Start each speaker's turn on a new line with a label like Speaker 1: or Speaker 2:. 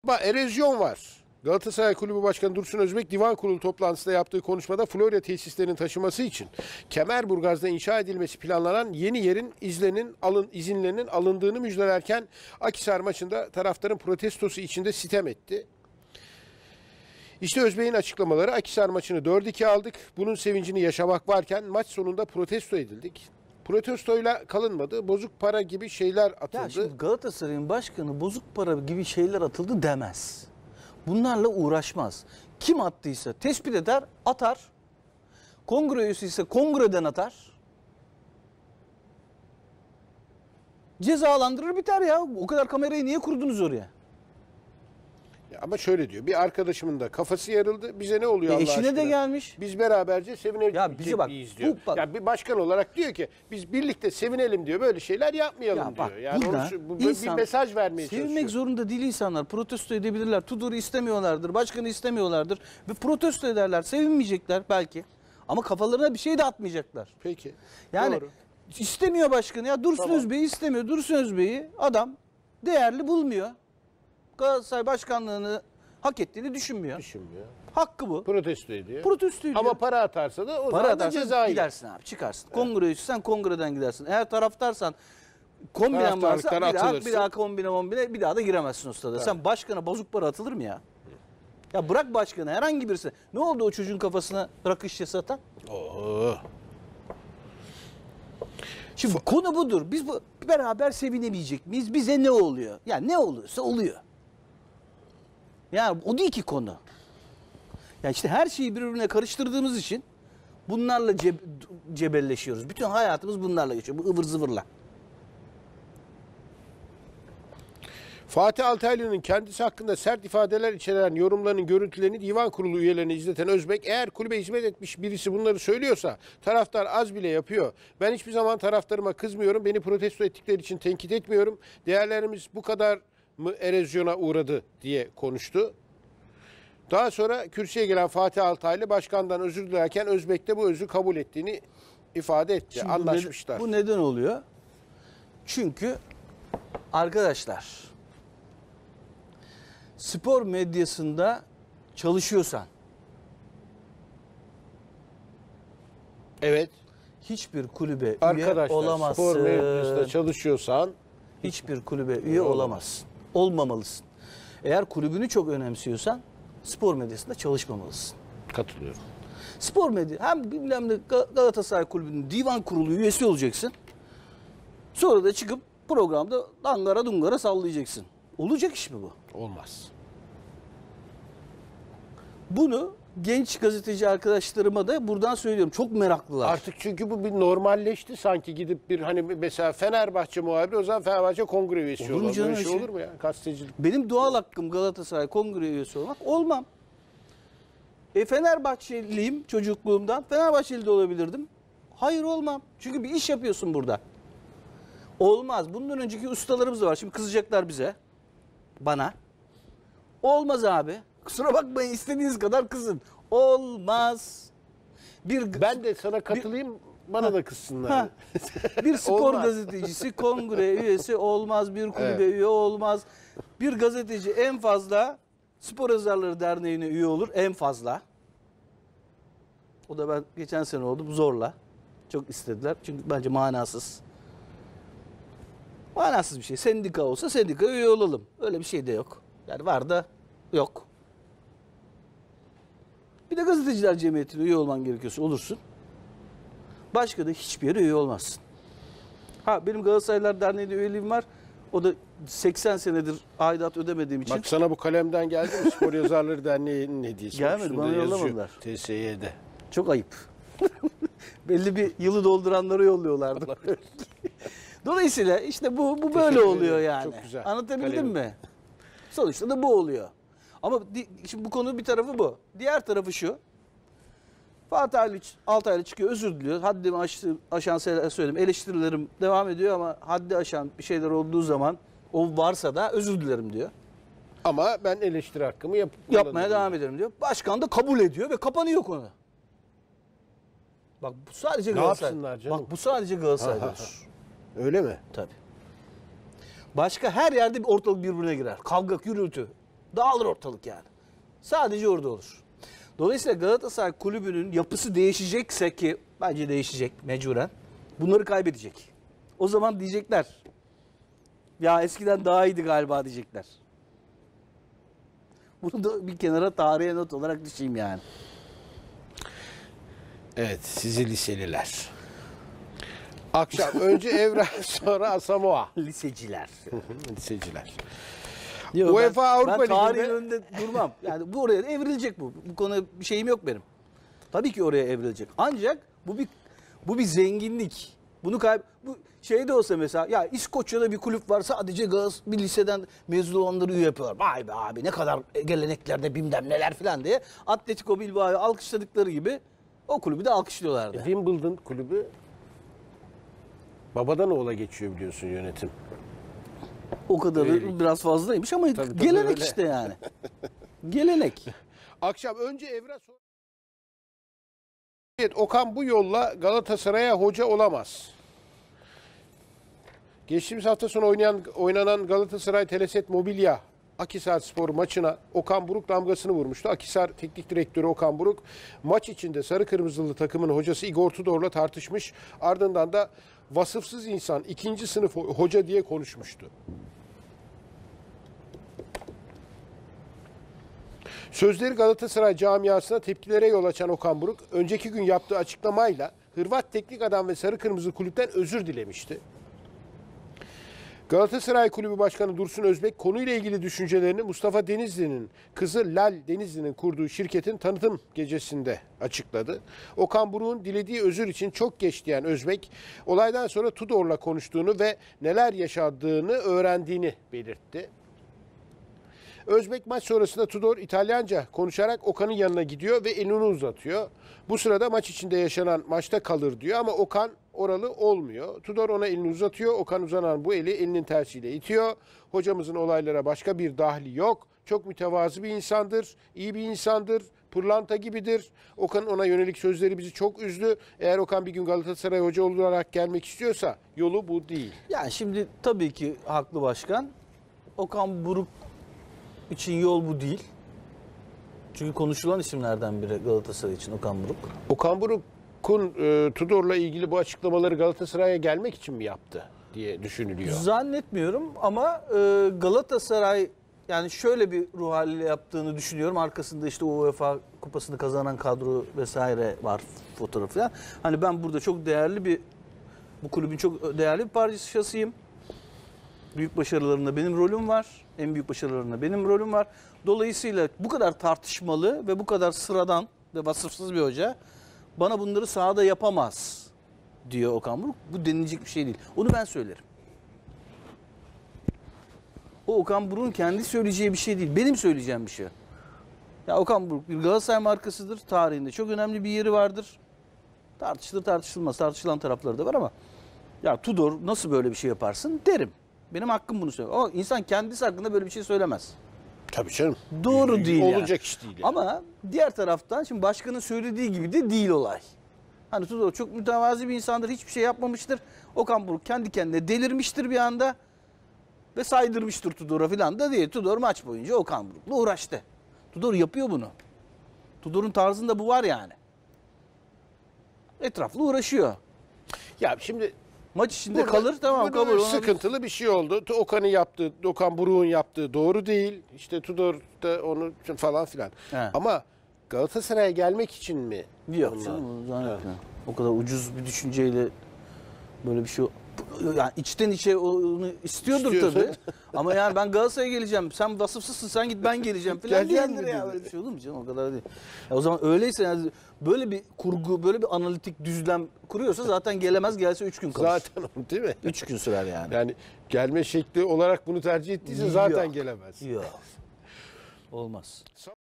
Speaker 1: Erozyon var. Galatasaray Kulübü Başkanı Dursun Özbek Divan Kurulu toplantısında yaptığı konuşmada Florya tesislerinin taşıması için Kemerburgaz'da inşa edilmesi planlanan yeni yerin izinlerinin alındığını müjdelerken Akhisar maçında taraftarın protestosu içinde sitem etti. İşte Özbek'in açıklamaları. Akhisar maçını 4-2 aldık. Bunun sevincini yaşamak varken maç sonunda protesto edildik. Protestoyla kalınmadı. Bozuk para gibi şeyler atıldı.
Speaker 2: Ya şimdi Galatasaray'ın başkanı bozuk para gibi şeyler atıldı demez. Bunlarla uğraşmaz. Kim attıysa tespit eder, atar. Kongre üyesi ise kongreden atar. Cezalandırır biter ya. O kadar kamerayı niye kurdunuz oraya?
Speaker 1: Ama şöyle diyor. Bir arkadaşımın da kafası yarıldı. Bize ne oluyor Allah
Speaker 2: eşine
Speaker 1: aşkına?
Speaker 2: de gelmiş.
Speaker 1: Biz beraberce sevinelim
Speaker 2: Ya bize bak,
Speaker 1: diyor.
Speaker 2: bak.
Speaker 1: Ya bir başkan olarak diyor ki biz birlikte sevinelim diyor. Böyle şeyler yapmayalım
Speaker 2: Ya bak,
Speaker 1: diyor. Yani
Speaker 2: burada
Speaker 1: bir mesaj vermeye çalışıyor.
Speaker 2: sevinmek zorunda değil insanlar. Protesto edebilirler. Tudor'u istemiyorlardır. Başkanı istemiyorlardır. Ve protesto ederler. Sevinmeyecekler belki. Ama kafalarına bir şey de atmayacaklar.
Speaker 1: Peki.
Speaker 2: Yani
Speaker 1: Doğru.
Speaker 2: istemiyor başkanı. Ya Dursun Özbey'i istemiyor. Dursun Özbey'i adam değerli bulmuyor. Galatasaray başkanlığını hak ettiğini düşünmüyor. Hakkı bu.
Speaker 1: Protesto ediyor.
Speaker 2: Protesto ediyor.
Speaker 1: Ama para atarsa da o
Speaker 2: para
Speaker 1: zaman da
Speaker 2: atarsan
Speaker 1: ceza
Speaker 2: gidersin abi, çıkarsın. Kongre üyesisen kongreden gidersin. Eğer taraftarsan kombinen varsa bir daha kombine bir daha da giremezsin o stada. Evet. Sen başkana bozuk para atılır mı ya? Ya bırak başkanı, herhangi birisi. Ne oldu o çocuğun kafasına rakı şişesi atan? Şimdi konu budur. Biz beraber sevinemeyecek miyiz? Bize ne oluyor? Yani ne oluyorsa oluyor. Yani o değil ki konu. Yani işte her şeyi birbirine karıştırdığımız için bunlarla cebelleşiyoruz. Bütün hayatımız bunlarla geçiyor. Bu ıvır zıvırla.
Speaker 1: Fatih Altaylı'nın kendisi hakkında sert ifadeler içeren yorumlarının görüntülerini divan kurulu üyelerine izleten Özbek, eğer kulübe hizmet etmiş birisi bunları söylüyorsa taraftar az bile yapıyor. Ben hiçbir zaman taraftarıma kızmıyorum. Beni protesto ettikleri için tenkit etmiyorum. Değerlerimiz bu kadar mı erozyona uğradı diye konuştu. Daha sonra kürsüye gelen Fatih Altaylı başkandan özür dilerken Özbek de bu özrü kabul ettiğini ifade etti.
Speaker 2: Şimdi
Speaker 1: anlaşmışlar.
Speaker 2: Bu neden oluyor? Çünkü arkadaşlar, spor medyasında çalışıyorsan,
Speaker 1: evet,
Speaker 2: hiçbir kulübe
Speaker 1: arkadaşlar,
Speaker 2: üye olamazsın.
Speaker 1: spor medyasında çalışıyorsan
Speaker 2: hiçbir kulübe üye olamazsın. Olmamalısın. Eğer kulübünü çok önemsiyorsan spor medyasında çalışmamalısın.
Speaker 1: Katılıyorum.
Speaker 2: Spor medya hem bilmem ne Galatasaray Kulübü'nün divan kurulu üyesi olacaksın. Sonra da çıkıp programda dangara dungara sallayacaksın. Olacak iş mi bu?
Speaker 1: Olmaz.
Speaker 2: Bunu genç gazeteci arkadaşlarıma da buradan söylüyorum. Çok meraklılar.
Speaker 1: Artık çünkü bu bir normalleşti sanki, gidip bir hani mesela Fenerbahçe muhabiri o zaman Fenerbahçe kongre üyesi olur. Böyle şey olur mu ya gazetecilik?
Speaker 2: Benim doğal hakkım Galatasaray kongre üyesi olmak. Olmam. Fenerbahçeliyim çocukluğumdan. Fenerbahçeli de olabilirdim. Hayır, olmam. Çünkü bir iş yapıyorsun burada. Olmaz. Bundan önceki ustalarımız da var. Şimdi kızacaklar bize. Bana. Olmaz abi. Kusura bakmayın, istediğiniz kadar kızın. Olmaz.
Speaker 1: Ben de sana katılayım, bana da kızsınlar.
Speaker 2: Bir spor
Speaker 1: Olmaz.
Speaker 2: gazetecisi kongre üyesi olmaz. Bir kulübe üye olmaz. Bir gazeteci en fazla Spor Yazarları Derneği'ne üye olur. En fazla. O da ben geçen sene oldum zorla. Çok istediler. Çünkü bence manasız. Manasız bir şey. Sendika olsa sendika üye olalım. Öyle bir şey de yok. Yani var da yok. Bir de Gazeteciler Cemiyeti'ne üye olman gerekiyorsa olursun. Başka da hiçbir yere üye olmazsın. Benim Galatasaraylılar Derneği'nde üyeliğim var. O da 80 senedir aidat ödemediğim için.
Speaker 1: Bak sana bu kalemden geldi mi? Spor Yazarları Derneği'nin hediyesi.
Speaker 2: Gelmedi, bana yollamadılar.
Speaker 1: TSY'de.
Speaker 2: Çok ayıp. Belli bir yılı dolduranları yolluyorlardı. Dolayısıyla işte bu böyle oluyor yani.
Speaker 1: Çok güzel.
Speaker 2: Anlatabildim mi? Sonuçta da bu oluyor. Ama şimdi bu konu bir tarafı bu. Diğer tarafı şu. Fatih Altaylı çıkıyor, özür diliyor. Haddimi aşan şeyler söyledim. Eleştirilerim devam ediyor ama haddi aşan bir şeyler olduğu zaman o varsa da özür dilerim diyor.
Speaker 1: Ama ben eleştiri hakkımı
Speaker 2: yapmaya devam ederim diyor. Başkan da kabul ediyor ve kapanıyor konu. Bak bu sadece Galatasaray. Bak bu sadece Galatasaray'da.
Speaker 1: Öyle mi?
Speaker 2: Tabii. Başka her yerde bir ortalık birbirine girer. Kavga, gürültü. Dağılır ortalık yani. Sadece orada olur. Dolayısıyla Galatasaray kulübünün yapısı değişecekse ki bence değişecek mecburen. Bunları kaybedecek. O zaman diyecekler. Ya eskiden daha iyiydi galiba diyecekler. Bunu da bir kenara tarihe not olarak düşeyim yani.
Speaker 1: Evet, sizi liseliler. Akşam önce Evren sonra Asamoah.
Speaker 2: Liseciler.
Speaker 1: Liseciler.
Speaker 2: Yok,
Speaker 1: UEFA Avrupa
Speaker 2: ben tarihin
Speaker 1: Ligi'nde
Speaker 2: önünde durmam. Yani bu oraya evrilecek bu. Bu konuda bir şeyim yok benim. Tabii ki oraya evrilecek. Ancak bu bir zenginlik. Bu şey de olsa mesela ya İskoçya'da bir kulüp var sadece bir liseden mezun olanları üye yapıyor. Vay be abi ne kadar geleneklerde bilmem neler falan diye Atletico Bilbao'yu alkışladıkları gibi o kulübü de alkışlıyorlardı.
Speaker 1: Wimbledon kulübü babadan oğula geçiyor biliyorsun yönetim.
Speaker 2: O kadarı
Speaker 1: Üyelik.
Speaker 2: biraz fazlaymış ama
Speaker 1: Tabii,
Speaker 2: gelenek
Speaker 1: öyle.
Speaker 2: işte yani. Gelenek.
Speaker 1: Akşam önce Evren sonra Okan bu yolla Galatasaray'a hoca olamaz. Geçtiğimiz hafta sonu oynanan Galatasaray Teleset Mobilya Akhisarspor maçına Okan Buruk damgasını vurmuştu. Akhisar Teknik Direktörü Okan Buruk maç içinde sarı kırmızılı takımın hocası Igor Tudor'la tartışmış. Ardından da vasıfsız insan, ikinci sınıf hoca diye konuşmuştu. Sözleri Galatasaray camiasına tepkilere yol açan Okan Buruk, önceki gün yaptığı açıklamayla Hırvat teknik adam ve sarı kırmızı kulüpten özür dilemişti. Galatasaray Kulübü Başkanı Dursun Özbek konuyla ilgili düşüncelerini Mustafa Denizli'nin kızı Lal Denizli'nin kurduğu şirketin tanıtım gecesinde açıkladı. Okan Buruk'un dilediği özür için çok geç diyen Özbek, olaydan sonra Tudor'la konuştuğunu ve neler yaşadığını öğrendiğini belirtti. Özbek maç sonrasında Tudor İtalyanca konuşarak Okan'ın yanına gidiyor ve elini uzatıyor. Bu sırada maç içinde yaşanan maçta kalır diyor ama Okan oralı olmuyor. Tudor ona elini uzatıyor. Okan uzanan bu eli elinin tersiyle itiyor. Hocamızın olaylara başka bir dahli yok. Çok mütevazı bir insandır, iyi bir insandır, pırlanta gibidir. Okan'ın ona yönelik sözleri bizi çok üzdü. Eğer Okan bir gün Galatasaray hoca olarak gelmek istiyorsa yolu bu değil.
Speaker 2: Yani şimdi tabii ki haklı başkan. Okan Buruk için yol bu değil. Çünkü konuşulan isimlerden biri Galatasaray için Okan Buruk.
Speaker 1: Okan Buruk'un Tudor'la ilgili bu açıklamaları Galatasaray'a gelmek için mi yaptı diye düşünülüyor.
Speaker 2: Zannetmiyorum ama Galatasaray yani şöyle bir ruh haliyle yaptığını düşünüyorum. Arkasında işte o UEFA kupasını kazanan kadro vesaire var fotoğrafı falan. Hani ben burada çok değerli bu kulübün çok değerli bir parçasıyım. Büyük başarılarında benim rolüm var. En büyük başarılarında benim rolüm var. Dolayısıyla bu kadar tartışmalı ve bu kadar sıradan ve vasıfsız bir hoca bana bunları sahada yapamaz diyor Okan Buruk. Bu denilecek bir şey değil. Onu ben söylerim. O Okan Buruk'un kendi söyleyeceği bir şey değil. Benim söyleyeceğim bir şey. Ya Okan Buruk bir Galatasaray markasıdır. Tarihinde çok önemli bir yeri vardır. Tartışılır tartışılmaz. Tartışılan tarafları da var ama ya Tudor nasıl böyle bir şey yaparsın derim. Benim hakkım bunu söylemek. Ama insan kendisi hakkında böyle bir şey söylemez.
Speaker 1: Tabii canım.
Speaker 2: Doğru değil
Speaker 1: Olacak
Speaker 2: yani.
Speaker 1: iş değil. Yani.
Speaker 2: Ama diğer taraftan şimdi başkanın söylediği gibi de değil olay. Hani Tudor çok mütevazi bir insandır. Hiçbir şey yapmamıştır. Okan Buruk kendi kendine delirmiştir bir anda. Ve saydırmıştır Tudor'a falan da değil. Tudor maç boyunca Okan Buruk'la uğraştı. Tudor yapıyor bunu. Tudor'un tarzında bu var yani. Etraflı uğraşıyor.
Speaker 1: Ya şimdi
Speaker 2: Maç içinde
Speaker 1: burada-
Speaker 2: kalır tamam
Speaker 1: burada
Speaker 2: kabul.
Speaker 1: sıkıntılı bir şey oldu. Okan Buruk'un yaptığı doğru değil. İşte Tudor da onu falan filan.
Speaker 2: He.
Speaker 1: Ama Galatasaray'a gelmek için mi?
Speaker 2: Yok
Speaker 1: onlar?
Speaker 2: canım zannetmiyorum. O kadar ucuz bir düşünceyle böyle bir şey yani içten içe onu istiyordur
Speaker 1: İstiyorsa.
Speaker 2: tabii. Ama yani ben Galatasaray'a geleceğim. Sen vasıfsızsın sen git ben geleceğim falan
Speaker 1: Geleceğim
Speaker 2: diyendir
Speaker 1: mi
Speaker 2: ya.
Speaker 1: dedi?
Speaker 2: Öyle bir şey olur mu canım o kadar değil. Ya o zaman öyleyse yani böyle bir kurgu, böyle bir analitik düzlem kuruyorsa zaten gelemez gelse 3 gün kalır.
Speaker 1: Zaten o değil mi?
Speaker 2: 3 gün sürer yani.
Speaker 1: Yani gelme şekli olarak bunu tercih ettiyse
Speaker 2: Yok.
Speaker 1: zaten gelemez.
Speaker 2: Yok. Olmaz.